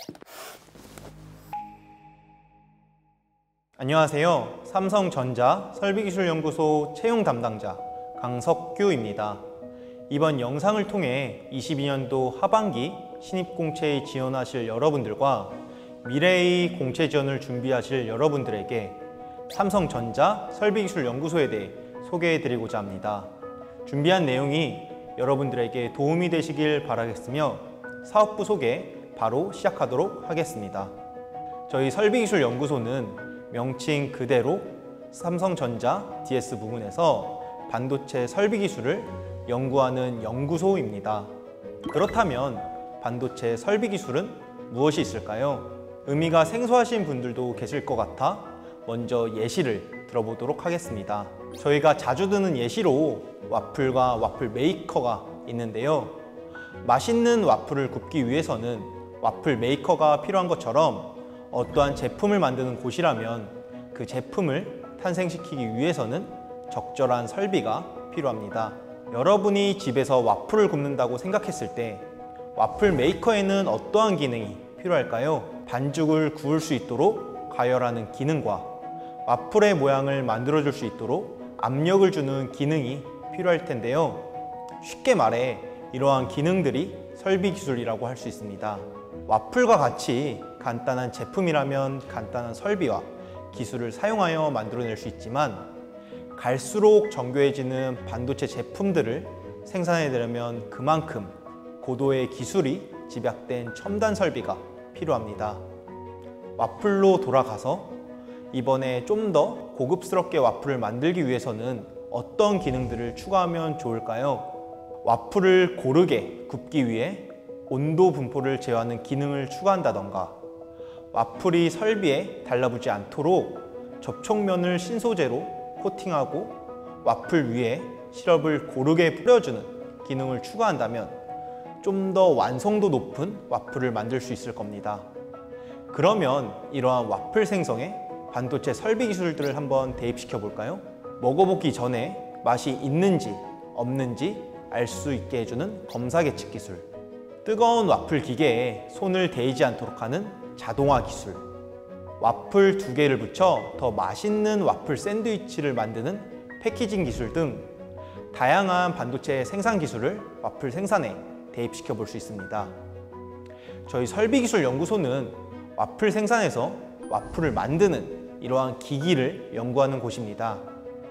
안녕하세요. 삼성전자 설비기술연구소 채용 담당자 강석규입니다. 이번 영상을 통해 22년도 하반기 신입공채에 지원하실 여러분들과 미래의 공채 지원을 준비하실 여러분들에게 삼성전자 설비기술연구소에 대해 소개해드리고자 합니다. 준비한 내용이 여러분들에게 도움이 되시길 바라겠으며 사업부 소개 바로 시작하도록 하겠습니다. 저희 설비기술연구소는 명칭 그대로 삼성전자 DS 부문에서 반도체 설비 기술을 연구하는 연구소입니다. 그렇다면 반도체 설비 기술은 무엇이 있을까요? 의미가 생소하신 분들도 계실 것 같아 먼저 예시를 들어보도록 하겠습니다. 저희가 자주 드는 예시로 와플과 와플 메이커가 있는데요. 맛있는 와플을 굽기 위해서는 와플 메이커가 필요한 것처럼 어떠한 제품을 만드는 곳이라면 그 제품을 탄생시키기 위해서는 적절한 설비가 필요합니다. 여러분이 집에서 와플을 굽는다고 생각했을 때 와플 메이커에는 어떠한 기능이 필요할까요? 반죽을 구울 수 있도록 가열하는 기능과 와플의 모양을 만들어줄 수 있도록 압력을 주는 기능이 필요할 텐데요. 쉽게 말해 이러한 기능들이 설비 기술이라고 할 수 있습니다. 와플과 같이 간단한 제품이라면 간단한 설비와 기술을 사용하여 만들어낼 수 있지만 갈수록 정교해지는 반도체 제품들을 생산해내려면 그만큼 고도의 기술이 집약된 첨단 설비가 필요합니다. 와플로 돌아가서 이번에 좀 더 고급스럽게 와플을 만들기 위해서는 어떤 기능들을 추가하면 좋을까요? 와플을 고르게 굽기 위해 온도 분포를 제어하는 기능을 추가한다던가 와플이 설비에 달라붙지 않도록 접촉면을 신소재로 코팅하고 와플 위에 시럽을 고르게 뿌려주는 기능을 추가한다면 좀 더 완성도 높은 와플을 만들 수 있을 겁니다. 그러면 이러한 와플 생성에 반도체 설비 기술들을 한번 대입시켜 볼까요? 먹어보기 전에 맛이 있는지 없는지 알 수 있게 해주는 검사 계측 기술, 뜨거운 와플 기계에 손을 대이지 않도록 하는 자동화 기술, 와플 2개를 붙여 더 맛있는 와플 샌드위치를 만드는 패키징 기술 등 다양한 반도체 생산 기술을 와플 생산에 대입시켜 볼 수 있습니다. 저희 설비기술연구소는 와플 생산에서 와플을 만드는 이러한 기기를 연구하는 곳입니다.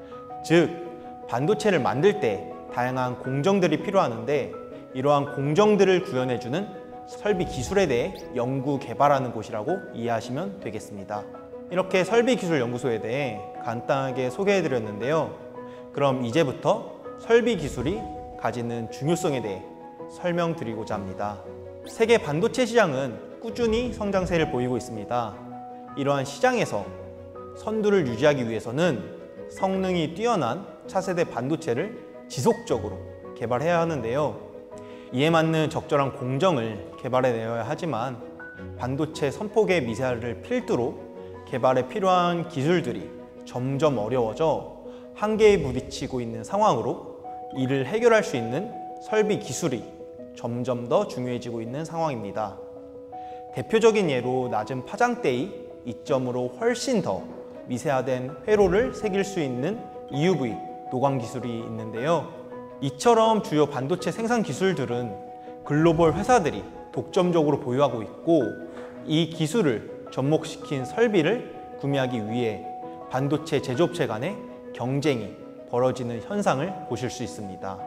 즉, 반도체를 만들 때 다양한 공정들이 필요하는데 이러한 공정들을 구현해주는 설비 기술에 대해 연구 개발하는 곳이라고 이해하시면 되겠습니다. 이렇게 설비기술연구소에 대해 간단하게 소개해드렸는데요. 그럼 이제부터 설비 기술이 가지는 중요성에 대해 설명드리고자 합니다. 세계 반도체 시장은 꾸준히 성장세를 보이고 있습니다. 이러한 시장에서 선두를 유지하기 위해서는 성능이 뛰어난 차세대 반도체를 지속적으로 개발해야 하는데요. 이에 맞는 적절한 공정을 개발해내야 하지만 반도체 선폭의 미세화를 필두로 개발에 필요한 기술들이 점점 어려워져 한계에 부딪히고 있는 상황으로 이를 해결할 수 있는 설비 기술이 점점 더 중요해지고 있는 상황입니다. 대표적인 예로 낮은 파장대의 이점으로 훨씬 더 미세화된 회로를 새길 수 있는 EUV 노광 기술이 있는데요. 이처럼 주요 반도체 생산 기술들은 글로벌 회사들이 독점적으로 보유하고 있고 이 기술을 접목시킨 설비를 구매하기 위해 반도체 제조업체 간의 경쟁이 벌어지는 현상을 보실 수 있습니다.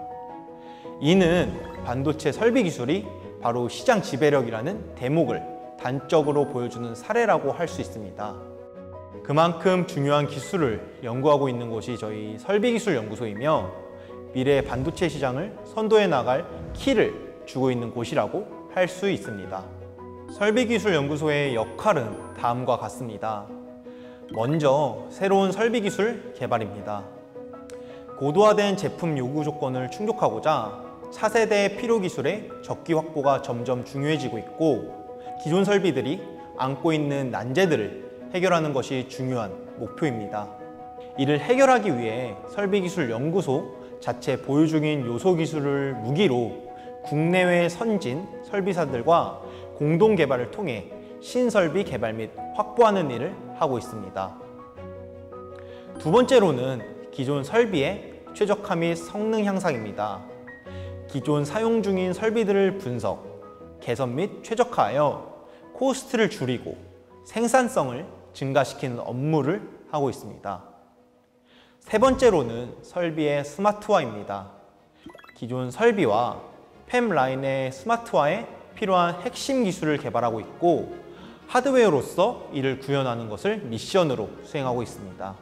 이는 반도체 설비 기술이 바로 시장 지배력이라는 대목을 단적으로 보여주는 사례라고 할 수 있습니다. 그만큼 중요한 기술을 연구하고 있는 곳이 저희 설비기술연구소이며 미래의 반도체 시장을 선도해 나갈 키를 주고 있는 곳이라고 할 수 있습니다. 설비기술연구소의 역할은 다음과 같습니다. 먼저 새로운 설비기술 개발입니다. 고도화된 제품 요구 조건을 충족하고자 차세대 필요기술의 적기 확보가 점점 중요해지고 있고 기존 설비들이 안고 있는 난제들을 해결하는 것이 중요한 목표입니다. 이를 해결하기 위해 설비기술연구소 자체 보유 중인 요소 기술을 무기로 국내외 선진 설비사들과 공동 개발을 통해 신설비 개발 및 확보하는 일을 하고 있습니다. 두 번째로는 기존 설비의 최적화 및 성능 향상입니다. 기존 사용 중인 설비들을 분석, 개선 및 최적화하여 코스트를 줄이고 생산성을 증가시키는 업무를 하고 있습니다. 세 번째로는 설비의 스마트화입니다. 기존 설비와 팹 라인의 스마트화에 필요한 핵심 기술을 개발하고 있고 하드웨어로서 이를 구현하는 것을 미션으로 수행하고 있습니다.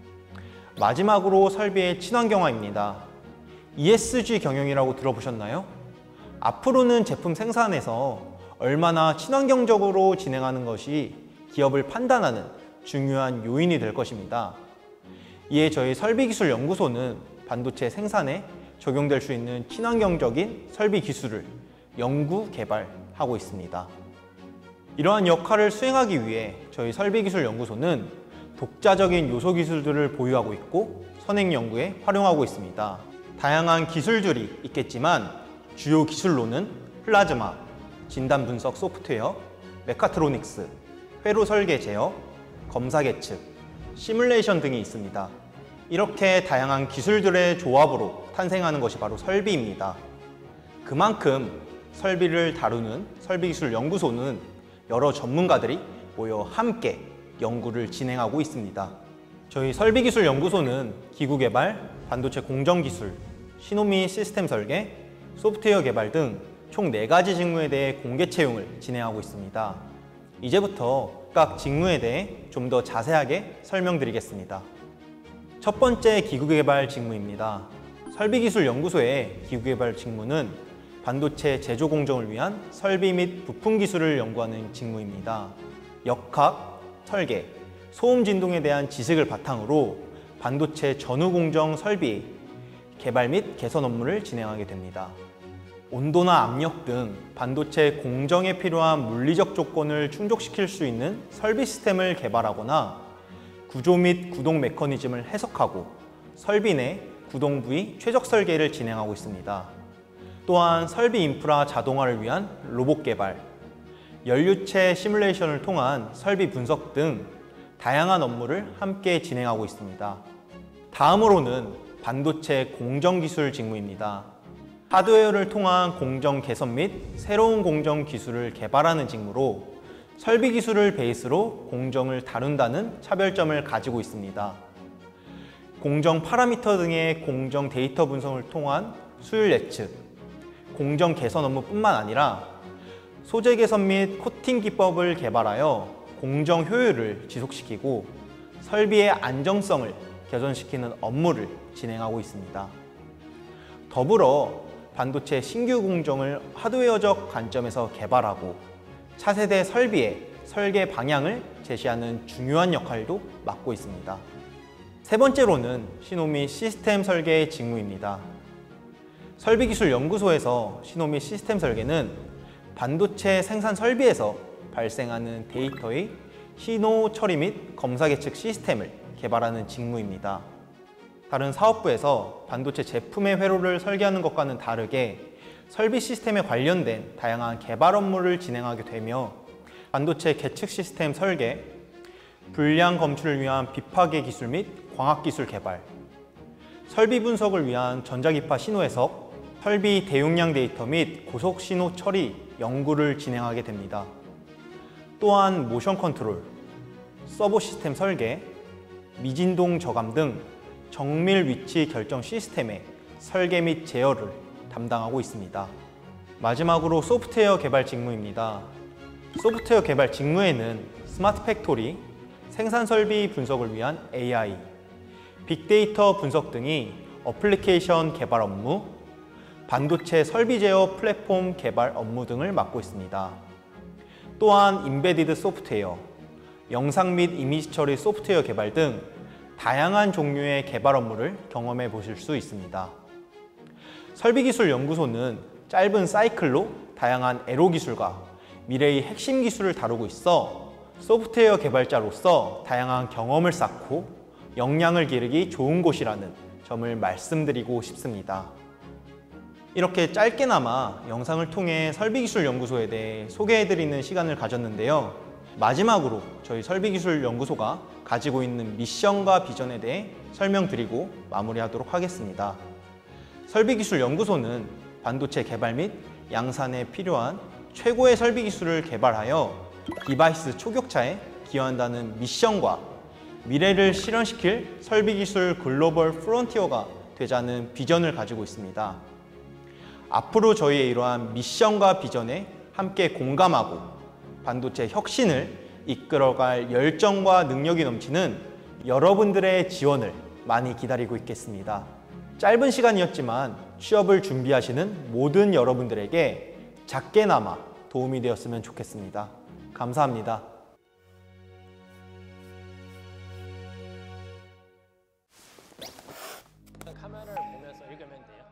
마지막으로 설비의 친환경화입니다. ESG 경영이라고 들어보셨나요? 앞으로는 제품 생산에서 얼마나 친환경적으로 진행하는 것이 기업을 판단하는 중요한 요인이 될 것입니다. 이에 저희 설비기술연구소는 반도체 생산에 적용될 수 있는 친환경적인 설비 기술을 연구, 개발하고 있습니다. 이러한 역할을 수행하기 위해 저희 설비기술연구소는 독자적인 요소 기술들을 보유하고 있고 선행 연구에 활용하고 있습니다. 다양한 기술들이 있겠지만 주요 기술로는 플라즈마, 진단 분석 소프트웨어, 메카트로닉스, 회로 설계 제어, 검사 계측, 시뮬레이션 등이 있습니다. 이렇게 다양한 기술들의 조합으로 탄생하는 것이 바로 설비입니다. 그만큼 설비를 다루는 설비기술연구소는 여러 전문가들이 모여 함께 연구를 진행하고 있습니다. 저희 설비기술연구소는 기구 개발, 반도체 공정 기술, 신호 및 시스템 설계, 소프트웨어 개발 등 총 4가지 직무에 대해 공개 채용을 진행하고 있습니다. 이제부터 각 직무에 대해 좀 더 자세하게 설명드리겠습니다. 첫 번째 기구개발 직무입니다. 설비기술연구소의 기구개발 직무는 반도체 제조 공정을 위한 설비 및 부품 기술을 연구하는 직무입니다. 역학, 설계, 소음 진동에 대한 지식을 바탕으로 반도체 전후 공정 설비 개발 및 개선 업무를 진행하게 됩니다. 온도나 압력 등 반도체 공정에 필요한 물리적 조건을 충족시킬 수 있는 설비 시스템을 개발하거나 구조 및 구동 메커니즘을 해석하고 설비 내 구동 부위 최적 설계를 진행하고 있습니다. 또한 설비 인프라 자동화를 위한 로봇 개발, 연료체 시뮬레이션을 통한 설비 분석 등 다양한 업무를 함께 진행하고 있습니다. 다음으로는 반도체 공정 기술 직무입니다. 하드웨어를 통한 공정 개선 및 새로운 공정 기술을 개발하는 직무로 설비 기술을 베이스로 공정을 다룬다는 차별점을 가지고 있습니다. 공정 파라미터 등의 공정 데이터 분석을 통한 수율 예측, 공정 개선 업무뿐만 아니라 소재 개선 및 코팅 기법을 개발하여 공정 효율을 지속시키고 설비의 안정성을 개선시키는 업무를 진행하고 있습니다. 더불어 반도체 신규 공정을 하드웨어적 관점에서 개발하고 차세대 설비의 설계 방향을 제시하는 중요한 역할도 맡고 있습니다. 세 번째로는 신호 및 시스템 설계 직무입니다. 설비기술연구소에서 신호 및 시스템 설계는 반도체 생산 설비에서 발생하는 데이터의 신호 처리 및 검사 계측 시스템을 개발하는 직무입니다. 다른 사업부에서 반도체 제품의 회로를 설계하는 것과는 다르게 설비 시스템에 관련된 다양한 개발 업무를 진행하게 되며 반도체 계측 시스템 설계, 불량 검출을 위한 비파괴 기술 및 광학 기술 개발, 설비 분석을 위한 전자기파 신호 해석, 설비 대용량 데이터 및 고속 신호 처리 연구를 진행하게 됩니다. 또한 모션 컨트롤, 서버 시스템 설계, 미진동 저감 등 정밀 위치 결정 시스템의 설계 및 제어를 담당하고 있습니다. 마지막으로 소프트웨어 개발 직무입니다. 소프트웨어 개발 직무에는 스마트 팩토리, 생산 설비 분석을 위한 AI, 빅데이터 분석 등이 어플리케이션 개발 업무, 반도체 설비 제어 플랫폼 개발 업무 등을 맡고 있습니다. 또한 인베디드 소프트웨어, 영상 및 이미지 처리 소프트웨어 개발 등 다양한 종류의 개발 업무를 경험해 보실 수 있습니다. 설비기술연구소는 짧은 사이클로 다양한 에로 기술과 미래의 핵심 기술을 다루고 있어 소프트웨어 개발자로서 다양한 경험을 쌓고 역량을 기르기 좋은 곳이라는 점을 말씀드리고 싶습니다. 이렇게 짧게나마 영상을 통해 설비기술연구소에 대해 소개해드리는 시간을 가졌는데요. 마지막으로 저희 설비기술연구소가 가지고 있는 미션과 비전에 대해 설명드리고 마무리하도록 하겠습니다. 설비기술연구소는 반도체 개발 및 양산에 필요한 최고의 설비기술을 개발하여 디바이스 초격차에 기여한다는 미션과 미래를 실현시킬 설비기술 글로벌 프론티어가 되자는 비전을 가지고 있습니다. 앞으로 저희의 이러한 미션과 비전에 함께 공감하고 반도체 혁신을 이끌어갈 열정과 능력이 넘치는 여러분들의 지원을 많이 기다리고 있겠습니다. 짧은 시간이었지만 취업을 준비하시는 모든 여러분들에게 작게나마 도움이 되었으면 좋겠습니다. 감사합니다. 카메라를 보면서 읽으면 돼요.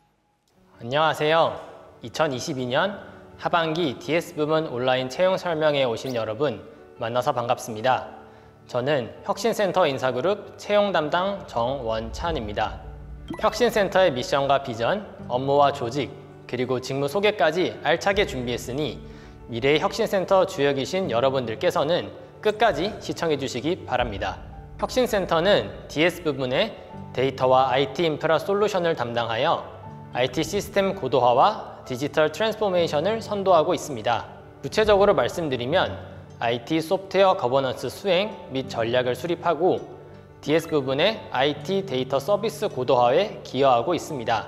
안녕하세요. 2022년 하반기 DS 부문 온라인 채용 설명회에 오신 여러분 만나서 반갑습니다. 저는 혁신센터 인사그룹 채용 담당 정원찬입니다. 혁신센터의 미션과 비전, 업무와 조직, 그리고 직무 소개까지 알차게 준비했으니 미래의 혁신센터 주역이신 여러분들께서는 끝까지 시청해 주시기 바랍니다. 혁신센터는 DS 부문의 데이터와 IT 인프라 솔루션을 담당하여 IT 시스템 고도화와 디지털 트랜스포메이션을 선도하고 있습니다. 구체적으로 말씀드리면 IT 소프트웨어 거버넌스 수행 및 전략을 수립하고 DS 부분의 IT 데이터 서비스 고도화에 기여하고 있습니다.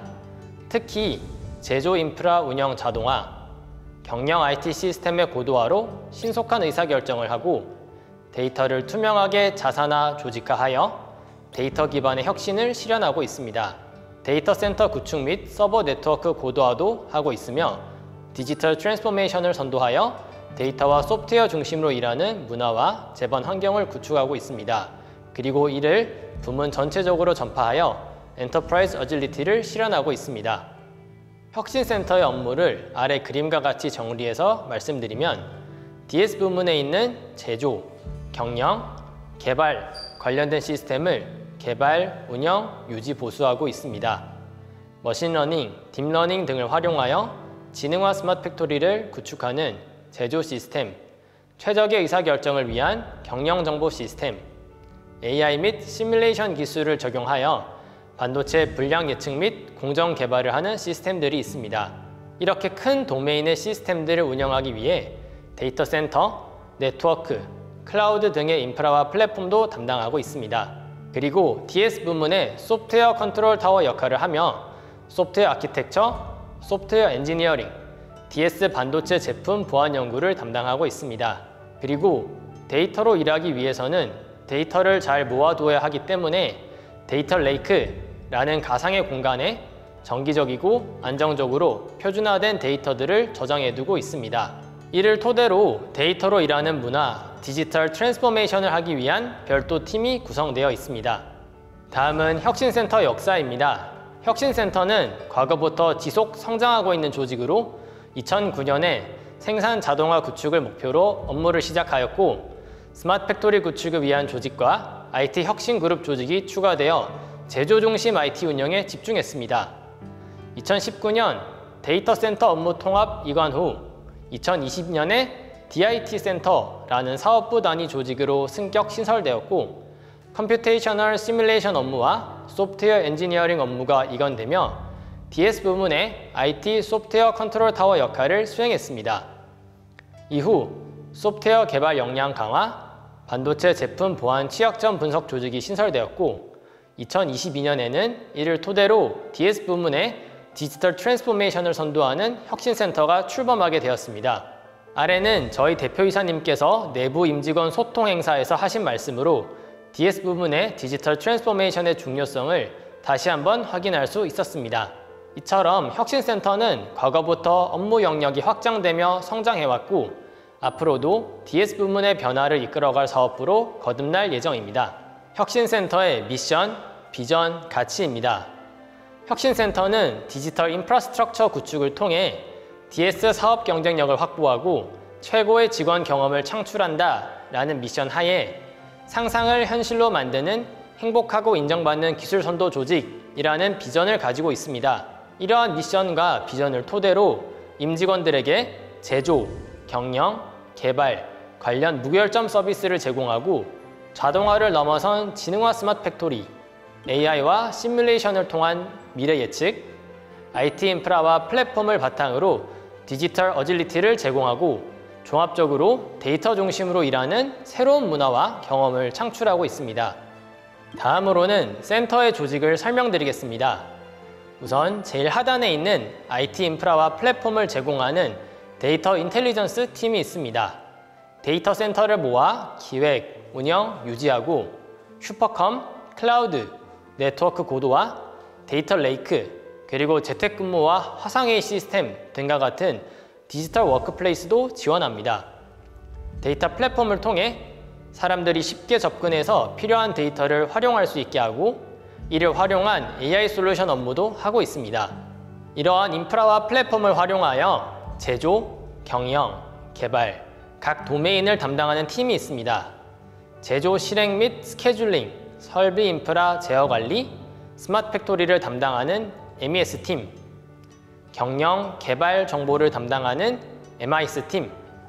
특히 제조 인프라 운영 자동화, 경영 IT 시스템의 고도화로 신속한 의사결정을 하고 데이터를 투명하게 자산화 조직화하여 데이터 기반의 혁신을 실현하고 있습니다. 데이터 센터 구축 및 서버 네트워크 고도화도 하고 있으며 디지털 트랜스포메이션을 선도하여 데이터와 소프트웨어 중심으로 일하는 문화와 제반 환경을 구축하고 있습니다. 그리고 이를 부문 전체적으로 전파하여 엔터프라이즈 어질리티를 실현하고 있습니다. 혁신센터의 업무를 아래 그림과 같이 정리해서 말씀드리면 DS 부문에 있는 제조, 경영, 개발 관련된 시스템을 개발, 운영, 유지, 보수하고 있습니다. 머신러닝, 딥러닝 등을 활용하여 지능화 스마트 팩토리를 구축하는 제조 시스템, 최적의 의사결정을 위한 경영 정보 시스템, AI 및 시뮬레이션 기술을 적용하여 반도체 불량 예측 및 공정 개발을 하는 시스템들이 있습니다. 이렇게 큰 도메인의 시스템들을 운영하기 위해 데이터 센터, 네트워크, 클라우드 등의 인프라와 플랫폼도 담당하고 있습니다. 그리고 DS 부문의 소프트웨어 컨트롤 타워 역할을 하며 소프트웨어 아키텍처, 소프트웨어 엔지니어링, DS 반도체 제품 보안 연구를 담당하고 있습니다. 그리고 데이터로 일하기 위해서는 데이터를 잘 모아두어야 하기 때문에 데이터 레이크라는 가상의 공간에 정기적이고 안정적으로 표준화된 데이터들을 저장해두고 있습니다. 이를 토대로 데이터로 일하는 문화, 디지털 트랜스포메이션을 하기 위한 별도 팀이 구성되어 있습니다. 다음은 혁신센터 역사입니다. 혁신센터는 과거부터 지속 성장하고 있는 조직으로 2009년에 생산 자동화 구축을 목표로 업무를 시작하였고 스마트 팩토리 구축을 위한 조직과 IT 혁신 그룹 조직이 추가되어 제조 중심 IT 운영에 집중했습니다. 2019년 데이터 센터 업무 통합 이관 후 2020년에 DIT 센터라는 사업부 단위 조직으로 승격 신설되었고 컴퓨테이셔널 시뮬레이션 업무와 소프트웨어 엔지니어링 업무가 이관되며 DS 부문의 IT 소프트웨어 컨트롤 타워 역할을 수행했습니다. 이후 소프트웨어 개발 역량 강화, 반도체 제품 보안 취약점 분석 조직이 신설되었고 2022년에는 이를 토대로 DS 부문의 디지털 트랜스포메이션을 선도하는 혁신센터가 출범하게 되었습니다. 아래는 저희 대표이사님께서 내부 임직원 소통 행사에서 하신 말씀으로 DS 부문의 디지털 트랜스포메이션의 중요성을 다시 한번 확인할 수 있었습니다. 이처럼 혁신센터는 과거부터 업무 영역이 확장되며 성장해왔고 앞으로도 DS 부문의 변화를 이끌어갈 사업부로 거듭날 예정입니다. 혁신센터의 미션, 비전, 가치입니다. 혁신센터는 디지털 인프라스트럭처 구축을 통해 DS 사업 경쟁력을 확보하고 최고의 직원 경험을 창출한다 라는 미션 하에 상상을 현실로 만드는 행복하고 인정받는 기술 선도 조직이라는 비전을 가지고 있습니다. 이러한 미션과 비전을 토대로 임직원들에게 제조, 경영, 개발, 관련 무결점 서비스를 제공하고 자동화를 넘어선 지능화 스마트 팩토리, AI와 시뮬레이션을 통한 미래 예측, IT 인프라와 플랫폼을 바탕으로 디지털 어질리티를 제공하고 종합적으로 데이터 중심으로 일하는 새로운 문화와 경험을 창출하고 있습니다. 다음으로는 센터의 조직을 설명드리겠습니다. 우선 제일 하단에 있는 IT 인프라와 플랫폼을 제공하는 데이터 인텔리전스 팀이 있습니다. 데이터 센터를 모아 기획, 운영, 유지하고 슈퍼컴, 클라우드, 네트워크 고도화, 데이터 레이크, 그리고 재택근무와 화상회의 시스템 등과 같은 디지털 워크플레이스도 지원합니다. 데이터 플랫폼을 통해 사람들이 쉽게 접근해서 필요한 데이터를 활용할 수 있게 하고 이를 활용한 AI 솔루션 업무도 하고 있습니다. 이러한 인프라와 플랫폼을 활용하여 제조, 경영, 개발, 각 도메인을 담당하는 팀이 있습니다. 제조 실행 및 스케줄링, 설비 인프라 제어 관리, 스마트 팩토리를 담당하는 MES팀, 경영, 개발 정보를 담당하는 MIS팀,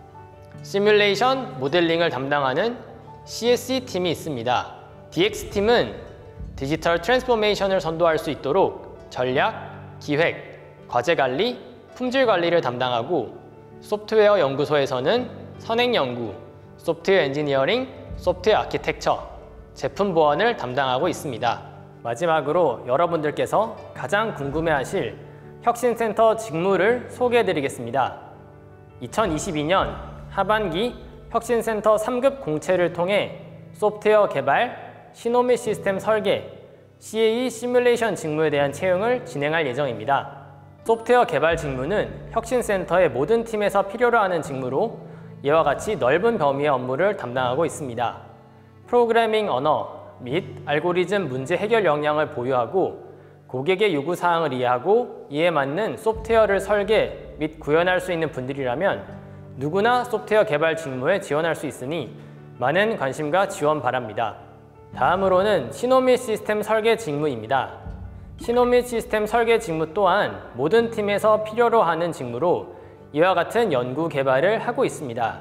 시뮬레이션, 모델링을 담당하는 CSE팀이 있습니다. DX팀은 디지털 트랜스포메이션을 선도할 수 있도록 전략, 기획, 과제 관리, 품질 관리를 담당하고 소프트웨어 연구소에서는 선행 연구, 소프트웨어 엔지니어링, 소프트웨어 아키텍처, 제품 보안을 담당하고 있습니다. 마지막으로 여러분들께서 가장 궁금해하실 혁신센터 직무를 소개해드리겠습니다. 2022년 하반기 혁신센터 3급 공채를 통해 소프트웨어 개발, 신호미 시스템 설계, CAE 시뮬레이션 직무에 대한 채용을 진행할 예정입니다. 소프트웨어 개발 직무는 혁신센터의 모든 팀에서 필요로 하는 직무로 이와 같이 넓은 범위의 업무를 담당하고 있습니다. 프로그래밍 언어 및 알고리즘 문제 해결 역량을 보유하고 고객의 요구사항을 이해하고 이에 맞는 소프트웨어를 설계 및 구현할 수 있는 분들이라면 누구나 소프트웨어 개발 직무에 지원할 수 있으니 많은 관심과 지원 바랍니다. 다음으로는 신호 및 시스템 설계 직무입니다. 신호 및 시스템 설계 직무 또한 모든 팀에서 필요로 하는 직무로 이와 같은 연구 개발을 하고 있습니다.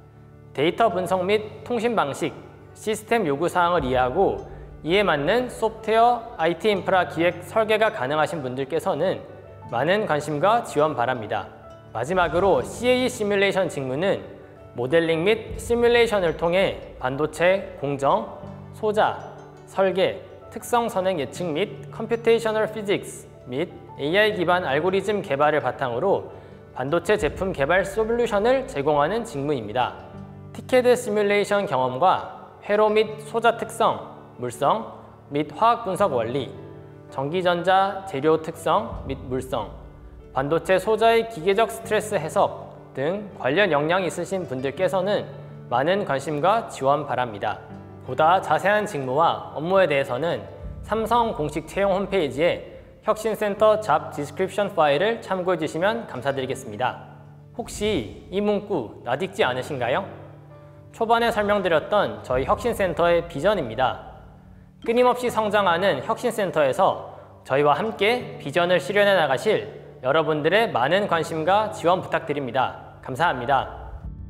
데이터 분석 및 통신 방식, 시스템 요구사항을 이해하고 이에 맞는 소프트웨어, IT 인프라 기획, 설계가 가능하신 분들께서는 많은 관심과 지원 바랍니다. 마지막으로 CAE 시뮬레이션 직무는 모델링 및 시뮬레이션을 통해 반도체, 공정, 소자, 설계, 특성 선행 예측 및 컴퓨테이셔널 피직스 및 AI 기반 알고리즘 개발을 바탕으로 반도체 제품 개발 솔루션을 제공하는 직무입니다. 티켓 시뮬레이션 경험과 회로 및 소자 특성, 물성 및 화학 분석 원리, 전기전자 재료 특성 및 물성, 반도체 소자의 기계적 스트레스 해석 등 관련 역량이 있으신 분들께서는 많은 관심과 지원 바랍니다. 보다 자세한 직무와 업무에 대해서는 삼성 공식 채용 홈페이지에 혁신센터 잡 디스크립션 파일을 참고해 주시면 감사드리겠습니다. 혹시 이 문구 낯익지 않으신가요? 초반에 설명드렸던 저희 혁신센터의 비전입니다. 끊임없이 성장하는 혁신센터에서 저희와 함께 비전을 실현해 나가실 여러분들의 많은 관심과 지원 부탁드립니다. 감사합니다.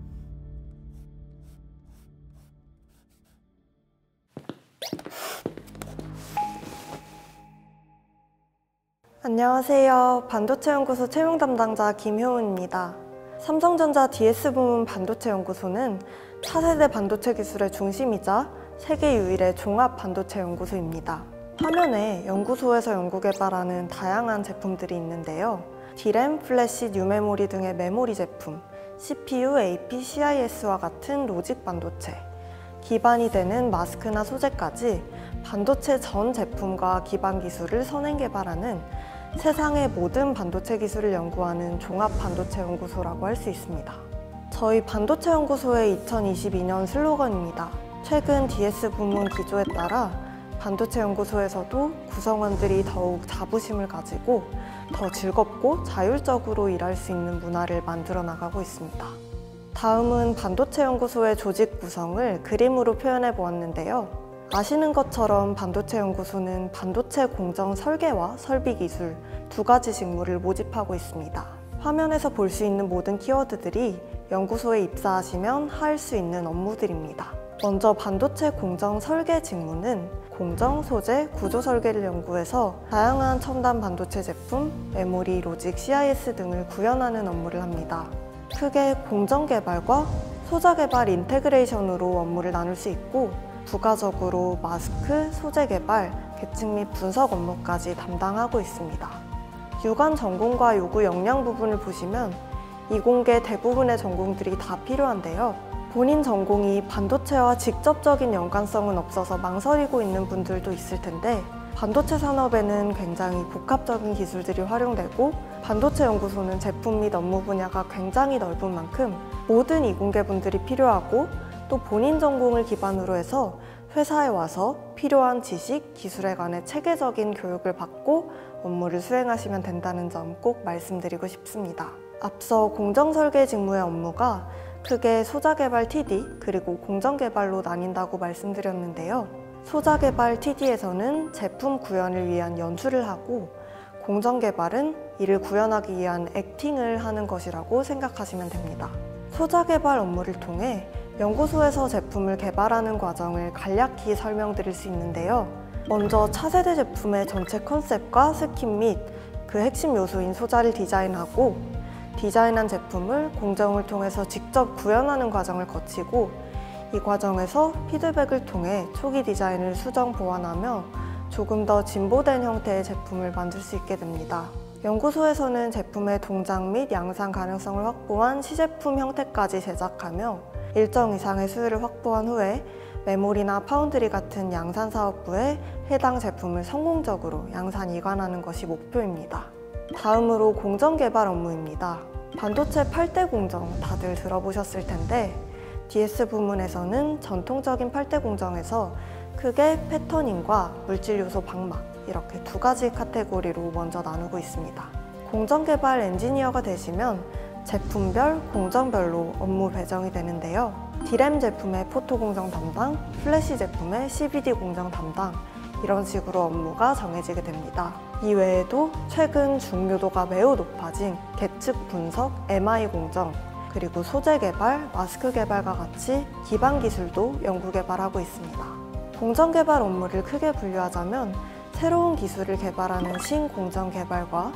안녕하세요. 반도체연구소 채용 담당자 김효은입니다. 삼성전자 DS 부문 반도체연구소는 차세대 반도체 기술의 중심이자 세계 유일의 종합 반도체 연구소입니다. 화면에 연구소에서 연구개발하는 다양한 제품들이 있는데요. D램, 플래시, 뉴메모리 등의 메모리 제품, CPU, AP, CIS와 같은 로직 반도체, 기반이 되는 마스크나 소재까지 반도체 전 제품과 기반 기술을 선행 개발하는 세상의 모든 반도체 기술을 연구하는 종합 반도체 연구소라고 할 수 있습니다. 저희 반도체 연구소의 2022년 슬로건입니다. 최근 DS 부문 기조에 따라 반도체 연구소에서도 구성원들이 더욱 자부심을 가지고 더 즐겁고 자율적으로 일할 수 있는 문화를 만들어 나가고 있습니다. 다음은 반도체 연구소의 조직 구성을 그림으로 표현해 보았는데요. 아시는 것처럼 반도체 연구소는 반도체 공정 설계와 설비 기술 두 가지 직무를 모집하고 있습니다. 화면에서 볼 수 있는 모든 키워드들이 연구소에 입사하시면 할 수 있는 업무들입니다. 먼저 반도체 공정 설계 직무는 공정, 소재, 구조 설계를 연구해서 다양한 첨단 반도체 제품, 메모리, 로직, CIS 등을 구현하는 업무를 합니다. 크게 공정 개발과 소자 개발 인테그레이션으로 업무를 나눌 수 있고, 부가적으로 마스크, 소재 개발, 계층 및 분석 업무까지 담당하고 있습니다. 유관 전공과 요구 역량 부분을 보시면 이공계 대부분의 전공들이 다 필요한데요. 본인 전공이 반도체와 직접적인 연관성은 없어서 망설이고 있는 분들도 있을 텐데, 반도체 산업에는 굉장히 복합적인 기술들이 활용되고 반도체 연구소는 제품 및 업무 분야가 굉장히 넓은 만큼 모든 이공계 분들이 필요하고, 또 본인 전공을 기반으로 해서 회사에 와서 필요한 지식, 기술에 관해 체계적인 교육을 받고 업무를 수행하시면 된다는 점 꼭 말씀드리고 싶습니다. 앞서 공정설계 직무의 업무가 크게 소자개발 TD 그리고 공정개발로 나뉜다고 말씀드렸는데요. 소자개발 TD에서는 제품 구현을 위한 연출을 하고, 공정개발은 이를 구현하기 위한 액팅을 하는 것이라고 생각하시면 됩니다. 소자개발 업무를 통해 연구소에서 제품을 개발하는 과정을 간략히 설명드릴 수 있는데요. 먼저 차세대 제품의 전체 컨셉과 스킨 및 그 핵심 요소인 소자를 디자인하고, 디자인한 제품을 공정을 통해서 직접 구현하는 과정을 거치고, 이 과정에서 피드백을 통해 초기 디자인을 수정 보완하며 조금 더 진보된 형태의 제품을 만들 수 있게 됩니다. 연구소에서는 제품의 동작 및 양산 가능성을 확보한 시제품 형태까지 제작하며 일정 이상의 수율을 확보한 후에 메모리나 파운드리 같은 양산 사업부에 해당 제품을 성공적으로 양산 이관하는 것이 목표입니다. 다음으로 공정개발 업무입니다. 반도체 8대 공정 다들 들어보셨을 텐데, DS 부문에서는 전통적인 8대 공정에서 크게 패터닝과 물질 요소 방막, 이렇게 두 가지 카테고리로 먼저 나누고 있습니다. 공정개발 엔지니어가 되시면 제품별, 공정별로 업무 배정이 되는데요. D램 제품의 포토 공정 담당, 플래시 제품의 CVD 공정 담당, 이런 식으로 업무가 정해지게 됩니다. 이외에도 최근 중요도가 매우 높아진 계측 분석, MI 공정, 그리고 소재 개발, 마스크 개발과 같이 기반 기술도 연구 개발하고 있습니다. 공정 개발 업무를 크게 분류하자면 새로운 기술을 개발하는 신공정 개발과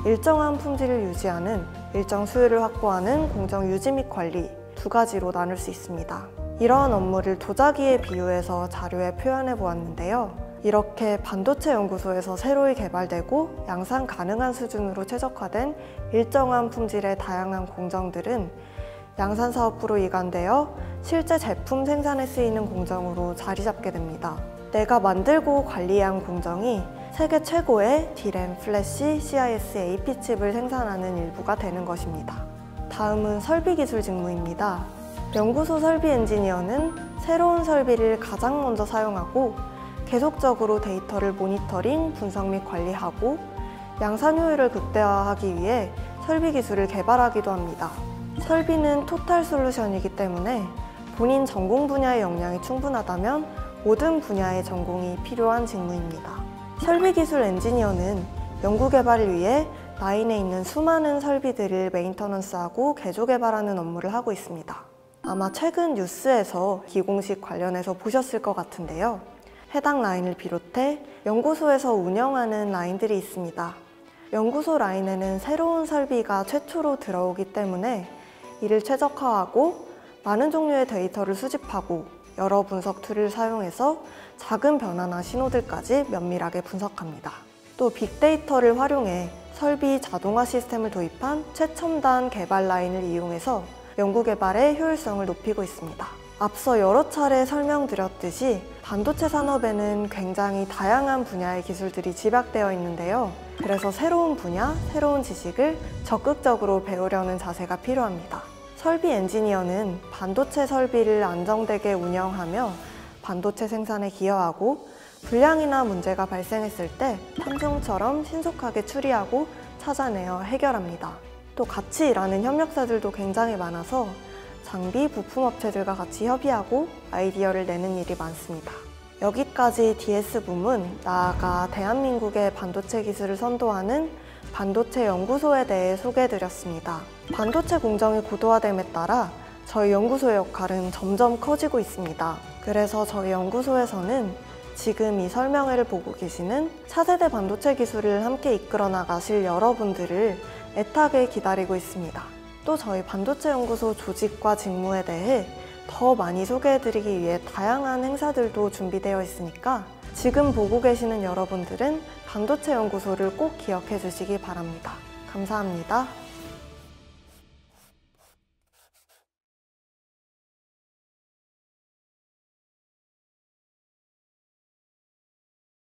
일정한 품질을 유지하는, 일정 수율을 확보하는 공정 유지 및 관리, 두 가지로 나눌 수 있습니다. 이러한 업무를 도자기에 비유해서 자료에 표현해 보았는데요. 이렇게 반도체 연구소에서 새로이 개발되고 양산 가능한 수준으로 최적화된 일정한 품질의 다양한 공정들은 양산 사업부로 이관되어 실제 제품 생산에 쓰이는 공정으로 자리 잡게 됩니다. 내가 만들고 관리한 공정이 세계 최고의 D램, 플래시, CIS, AP 칩을 생산하는 일부가 되는 것입니다. 다음은 설비기술 직무입니다. 연구소 설비 엔지니어는 새로운 설비를 가장 먼저 사용하고 계속적으로 데이터를 모니터링, 분석 및 관리하고 양산 효율을 극대화하기 위해 설비 기술을 개발하기도 합니다. 설비는 토탈 솔루션이기 때문에 본인 전공 분야의 역량이 충분하다면 모든 분야의 전공이 필요한 직무입니다. 설비 기술 엔지니어는 연구 개발을 위해 라인에 있는 수많은 설비들을 메인터넌스하고 개조 개발하는 업무를 하고 있습니다. 아마 최근 뉴스에서 기공식 관련해서 보셨을 것 같은데요. 해당 라인을 비롯해 연구소에서 운영하는 라인들이 있습니다. 연구소 라인에는 새로운 설비가 최초로 들어오기 때문에 이를 최적화하고 많은 종류의 데이터를 수집하고 여러 분석 툴을 사용해서 작은 변화나 신호들까지 면밀하게 분석합니다. 또 빅데이터를 활용해 설비 자동화 시스템을 도입한 최첨단 개발 라인을 이용해서 연구 개발의 효율성을 높이고 있습니다. 앞서 여러 차례 설명드렸듯이 반도체 산업에는 굉장히 다양한 분야의 기술들이 집약되어 있는데요. 그래서 새로운 분야, 새로운 지식을 적극적으로 배우려는 자세가 필요합니다. 설비 엔지니어는 반도체 설비를 안정되게 운영하며 반도체 생산에 기여하고 불량이나 문제가 발생했을 때 탐정처럼 신속하게 추리하고 찾아내어 해결합니다. 또 같이 일하는 협력사들도 굉장히 많아서 장비, 부품업체들과 같이 협의하고 아이디어를 내는 일이 많습니다. 여기까지 DS 부문, 나아가 대한민국의 반도체 기술을 선도하는 반도체 연구소에 대해 소개해드렸습니다. 반도체 공정이 고도화됨에 따라 저희 연구소의 역할은 점점 커지고 있습니다. 그래서 저희 연구소에서는 지금 이 설명회를 보고 계시는 차세대 반도체 기술을 함께 이끌어 나가실 여러분들을 애타게 기다리고 있습니다. 또 저희 반도체 연구소 조직과 직무에 대해 더 많이 소개해드리기 위해 다양한 행사들도 준비되어 있으니까 지금 보고 계시는 여러분들은 반도체 연구소를 꼭 기억해 주시기 바랍니다. 감사합니다.